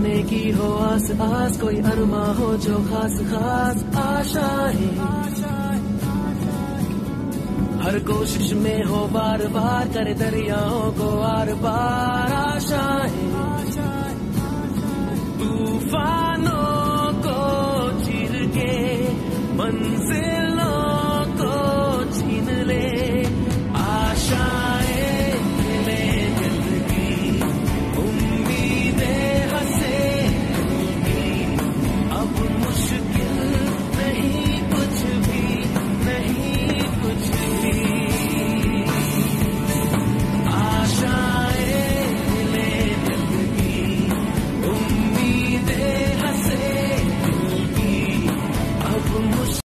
पाने की हो आस आस, कोई अरमा हो जो खास खास आशाएं, हर कोशिश में हो बार बार करे दरियाओं को आर पार।